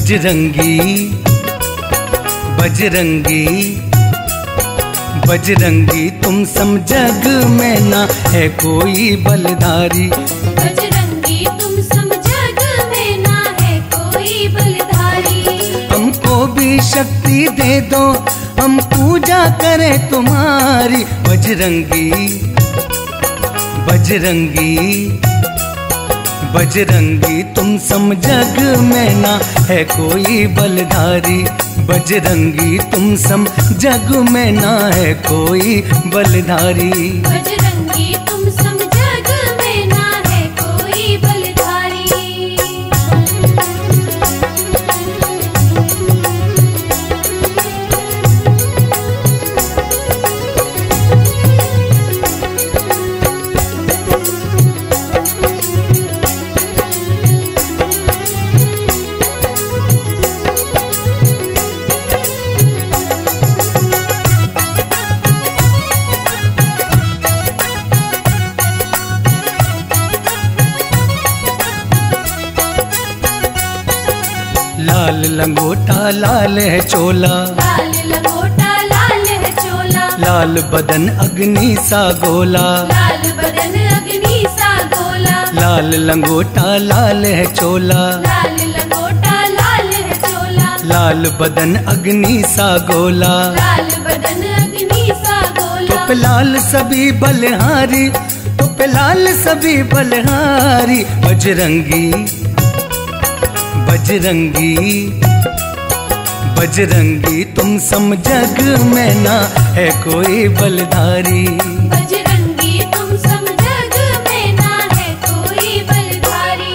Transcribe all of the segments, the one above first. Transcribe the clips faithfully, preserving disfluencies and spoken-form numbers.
बजरंगी बजरंगी बजरंगी तुम सम जग में ना है कोई बलधारी। बजरंगी तुम सम जग में ना है कोई बलधारी। हमको भी शक्ति दे दो हम पूजा करें तुम्हारी। बजरंगी बजरंगी बजरंगी तुम सम जग में ना है कोई बलधारी। बजरंगी तुम सम जग में ना है कोई बलधारी। बजरंगी तुम सम जग में ना है कोई बलधारी। लाल लंगोटा लाल है चोला, लाल लंगोटा लाल है चोला। लाल बदन अग्नि सा गोला, लाल बदन अग्नि सा गोला। लाल लंगोटा लाल है चोला, लाल लंगोटा लाल है चोला। लाल बदन अग्नि सा गोला। लाल बदन अग्नि सा गोला। तो लाल सभी बलहारी, तो लाल सभी बलहारी। बजरंगी बजरंगी बजरंगी तुम सम जग में ना है कोई बलधारी। बजरंगी तुम सम जग में ना है कोई बलधारी।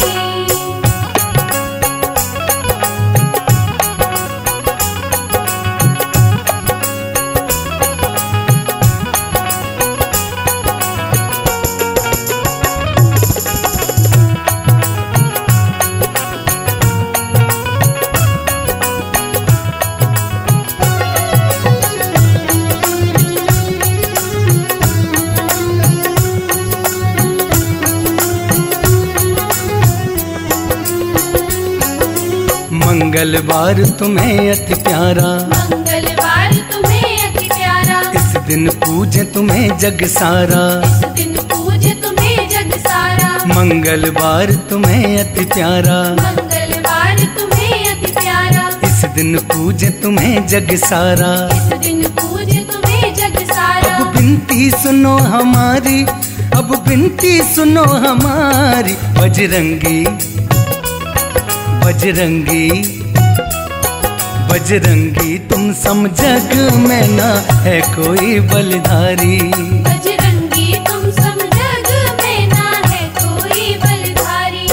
मंगलवार तुम्हें अति प्यारा, मंगलवार तुम्हें अति प्यारा। इस दिन पूजे तुम्हें जग सारा, इस दिन पूजे तुम्हें जग सारा। मंगलवार तुम्हें अति प्यारा, मंगलवार तुम्हें अति प्यारा। इस दिन पूजे तुम्हें जग सारा। इस दिन पूजे तुम्हें जग सारा। अब विनती सुनो हमारी, अब विनती सुनो हमारी। बजरंगी बजरंगी बजरंगी तुम सम जग में ना है कोई बलधारी। बजरंगी तुम सम जग में ना है कोई बलधारी।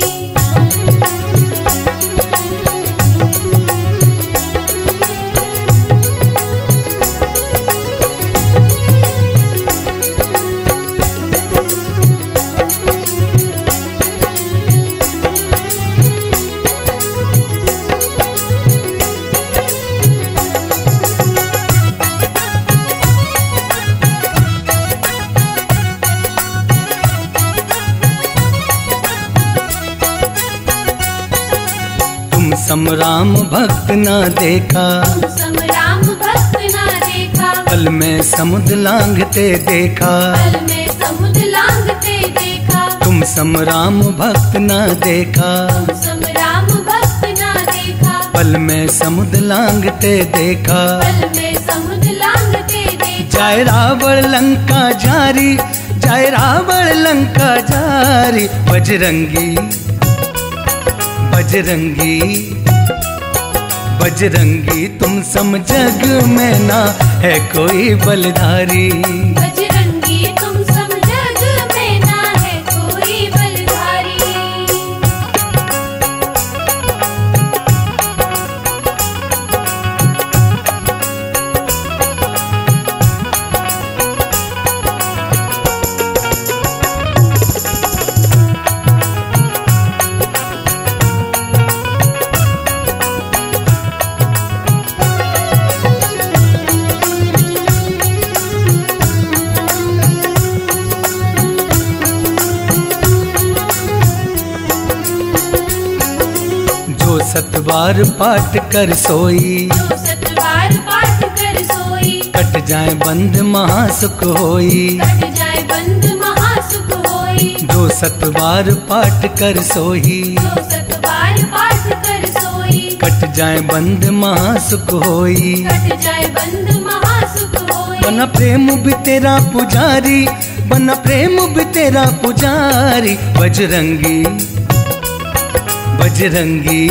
समराम भक्त ना देखा, तुम समराम भक्त ना देखा। पल में समुद्र लांघते देखा, पल में समुद्र लांघते देखा। तुम समराम भक्त ना देखा, तुम समराम भक्त ना देखा। पल में समुद्र लांघते देखा। पल में समुद्र लांघते देखा। जाए रावण लंका जारी, जाए रावण लंका जारी। बजरंगी बजरंगी बजरंगी तुम सम जग में ना है कोई बलधारी। बजरंगी तुम सम जग में ना है कोई बलधारी। जो सतबार पाठ कर सोई, जो सतबार पाठ कर सोई, कट जाए बंध महासुख होई, कट जाए बंध महासुख होई। जो सतबार पाठ कर सोई, जो सतबार पाठ कर सोई, कट जाए बंध महासुख होई। कट जाए बंध महासुख होई। बना प्रेम भी तेरा पुजारी, बना प्रेम भी तेरा पुजारी। बजरंगी बजरंगी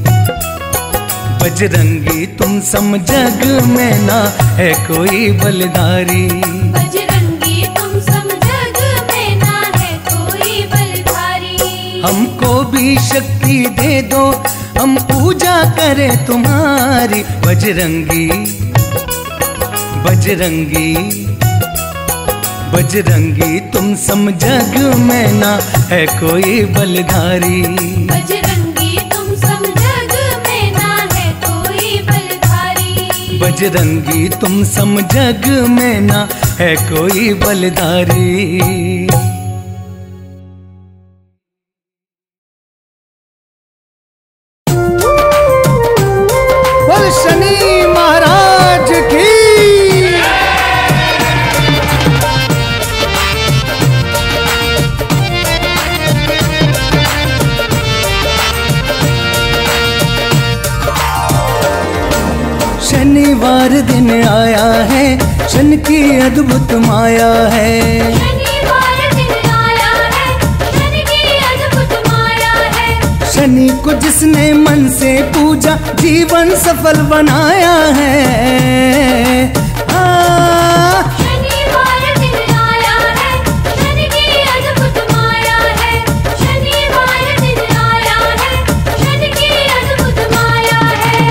बजरंगी तुम सम जग में ना है कोई बलधारी। बजरंगी तुम सम जग में ना है कोई बलधारी। हमको भी शक्ति दे दो, हम पूजा करें तुम्हारी। बजरंगी बजरंगी बजरंगी तुम सम जग में ना है कोई बलधारी। बजरंगी तुम सम जग में ना है कोई बलधारी। बजरंगी तुम सम जग में ना है कोई बलधारी। बोल शनि महाराज की। शनिवार दिन आया है, शन की अद्भुत माया है। शनिवार दिन आया है, शनि की अद्भुत माया है। शनि को जिसने मन से पूजा जीवन सफल बनाया है। आ, शनिवार दिन आया है, शनि की अद्भुत माया है। शनिवार दिन आया है, शनि की अद्भुत माया है।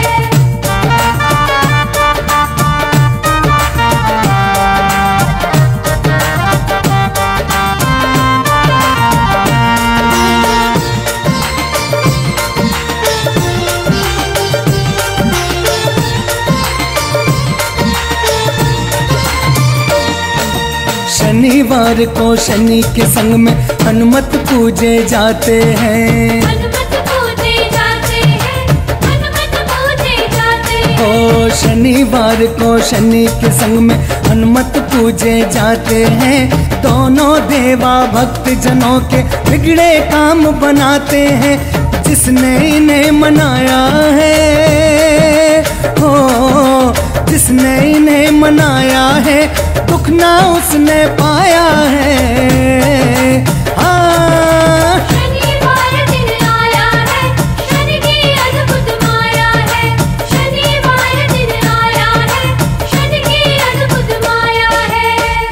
शनिवार को शनि के संग में हनुमत पूजे जाते हैं। हनुमत पूजे जाते हैं, हनुमत पूजे जाते हैं। ओ शनिवार को शनि के संग में हनुमत पूजे जाते हैं। दोनों देवा भक्त जनों के बिगड़े काम बनाते हैं। जिसने इन्हें मनाया है, हो जिसने इन्हें मनाया है, दुख ना उसने पाया है। हाँ शनिवार दिन आया है, शनि की अद्भुत माया है। शनिवार दिन आया है, शनि की अद्भुत माया है।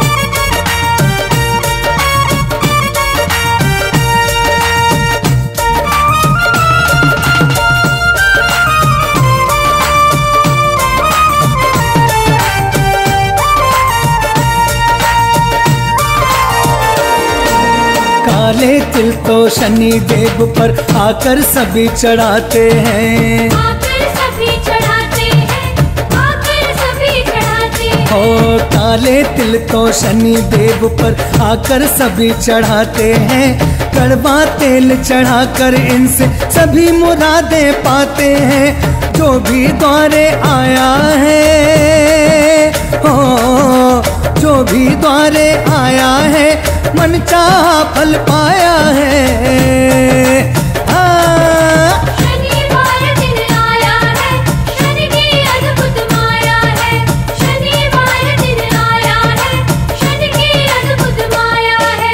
काले तिल तो शनि देव पर आकर सभी चढ़ाते हैं। आकर सभी चढ़ाते हैं, आकर सभी चढ़ाते हैं। ओ काले तिल तो शनि देव पर आकर सभी चढ़ाते हैं। कड़वा तेल चढ़ाकर इनसे सभी मुरादें पाते हैं। जो भी द्वारे आया है, ओ जो भी द्वारे आया है, मन चाहा फल पाया है। हाँ शनिवार दिन आया है, शनि की अद्भुत माया है। शनिवार दिन आया है, शनि की अद्भुत माया है।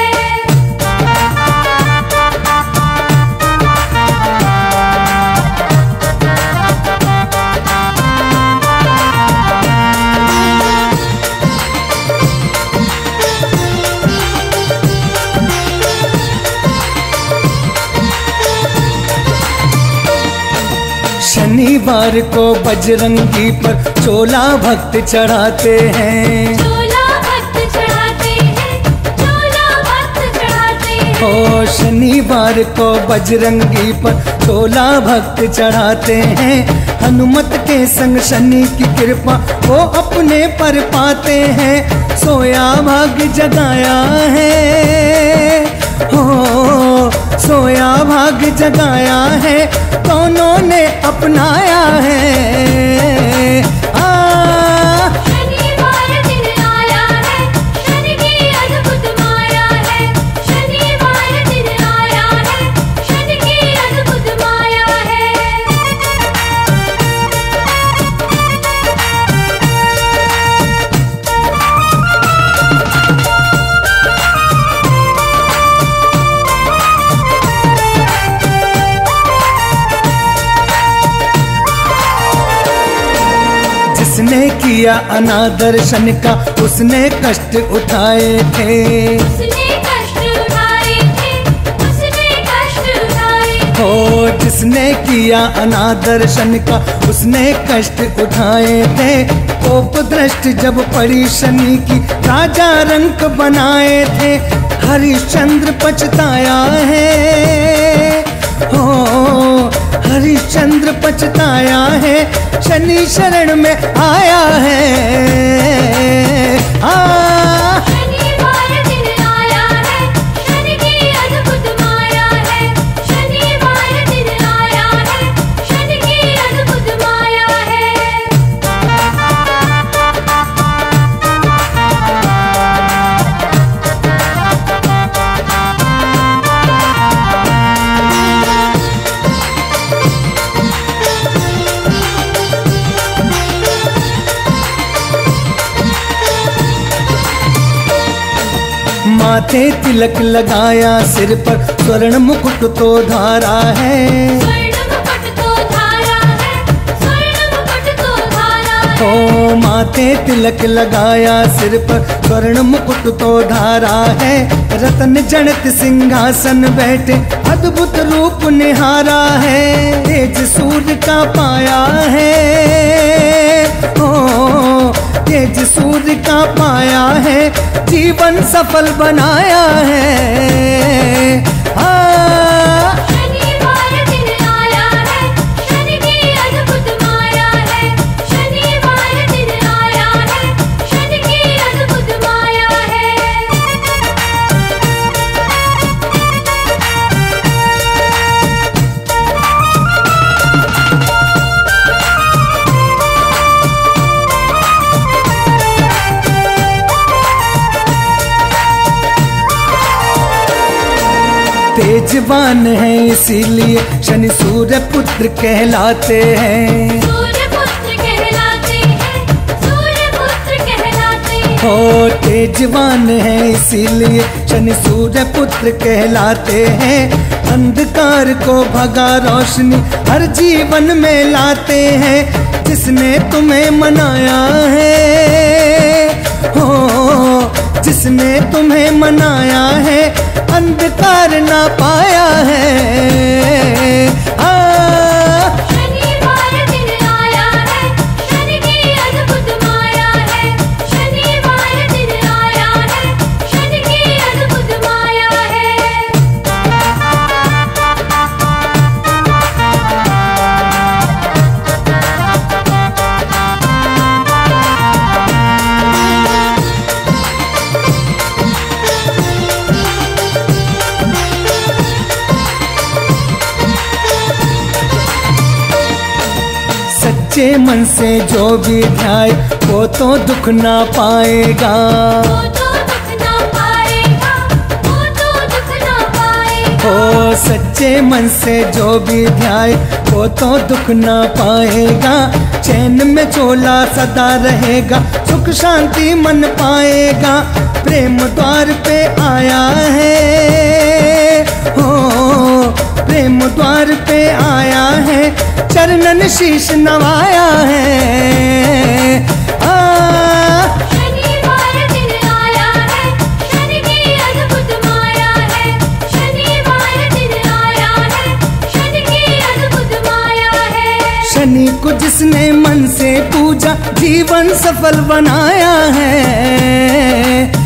शनिवार को बजरंगी पर चोला भक्त चढ़ाते हैं। चोला भक्त चढ़ाते हैं, चोला भक्त चढ़ाते हैं। ओ शनिवार को बजरंगी पर चोला भक्त चढ़ाते हैं। हनुमत के संग शनि की कृपा वो अपने पर पाते हैं। सोया भाग्य जगाया है, हो सोया भाग जगाया है, दोनों ने अपनाया है। आ शनिवार दिन आया है, शनि की अद्भुत माया है। शनिवार दिन आया है, शनि की अद्भुत माया है। जिसने किया अनादर शनि का, उसने कष्ट उठाए थे। उसने कष्ट उठाए थे, उसने कष्ट उठाए थे। हो जिसने किया अनादर शनि का, उसने कष्ट उठाए थे। कोप दृष्टि जब पड़ी शनि की, राजा रंक बनाए थे। हरिश्चंद्र पछताया है, हो हरिश्चंद्र पछताया है, शनि शरण में आया है। आ शनिवार दिन आया है, शनि की अद्भुत माया है। शनिवार दिन आया है, शनि की अद्भुत माया है। माथे तिलक लगाया, सिर पर स्वर्ण मुकुट तो धारा है। स्वर्ण मुकुट तो धारा है, स्वर्ण मुकुट तो धारा है। ओ माथे तिलक लगाया, सिर पर स्वर्ण मुकुट तो धारा है। रतन जनित सिंहासन बैठे, अद्भुत रूप निहारा है। तेज सूर्य का पाया है, ओ तेज सूर्य का पाया है। जीवन सफल बनाया है। आ शनिवार दिन आया है, शनि की अद्भुत माया है। शनिवार दिन आया है, शनि की अद्भुत माया है। तेजवान है इसीलिए शनि सूर्य पुत्र कहलाते हैं। सूर्य पुत्र कहलाते हैं, सूर्य पुत्र कहलाते हैं। हो तेजवान है इसीलिए शनि सूर्य पुत्र कहलाते हैं। अंधकार को भगा रोशनी हर जीवन में लाते हैं। जिसने तुम्हें मनाया है, हो जिसने तुम्हें मनाया है, अंधकार ना पाया है। आ शनिवार दिन आया है, शनि की अद्भुत माया है। शनिवार दिन आया है, शनि की अद्भुत माया है। सच्चे मन से जो भी ध्याय, वो तो दुख ना पाएगा। वो तो दुख ना पाएगा, वो तो दुख ना पाएगा। हो सच्चे मन से जो भी ध्याय, वो तो दुख ना पाएगा। चैन में चोला सदा रहेगा, सुख शांति मन पाएगा। प्रेम द्वार पे आया है, हो प्रेम द्वार पे आया है। चरणन शीश नवाया है। आ शनिवार दिन आया है, शनि की अद्भुत माया है। शनिवार दिन आया है, शनि की अद्भुत माया है। शनि को जिसने मन से पूजा, जीवन सफल बनाया है।